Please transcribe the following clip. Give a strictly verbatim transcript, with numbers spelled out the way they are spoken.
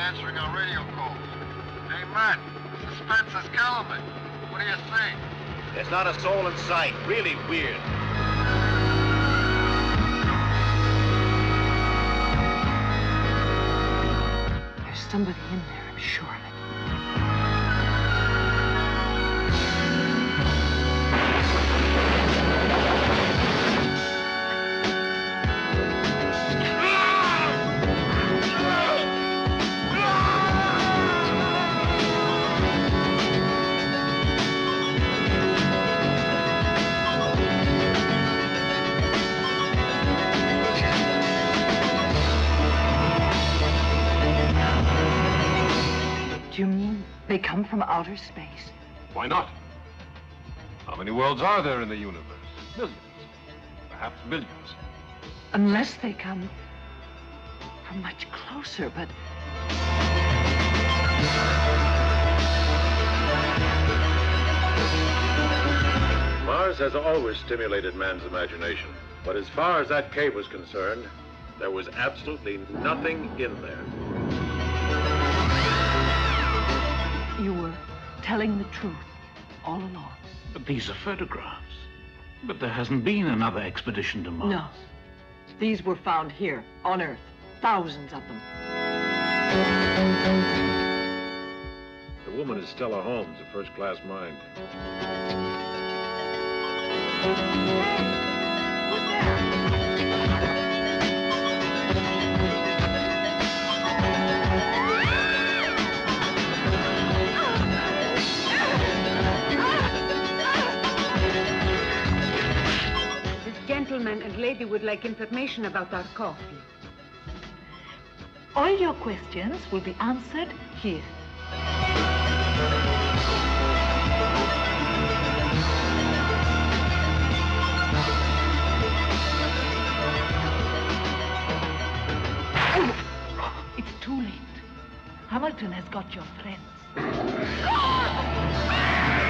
answering our radio calls. Hey, Matt, suspense is killing me. What do you think? There's not a soul in sight. Really weird. There's somebody in there, I'm sure of it. Do you mean they come from outer space? Why not? How many worlds are there in the universe? Millions. Perhaps billions. Unless they come from much closer, but... Mars has always stimulated man's imagination. But as far as that cave was concerned, there was absolutely nothing in there. You were telling the truth all along. But these are photographs. But there hasn't been another expedition to Mars. No. These were found here, on Earth. Thousands of them. The woman is Stella Holmes, a first-class mind. Gentleman and lady would like information about our coffee. All your questions will be answered here. It's too late. Hamilton has got your friends.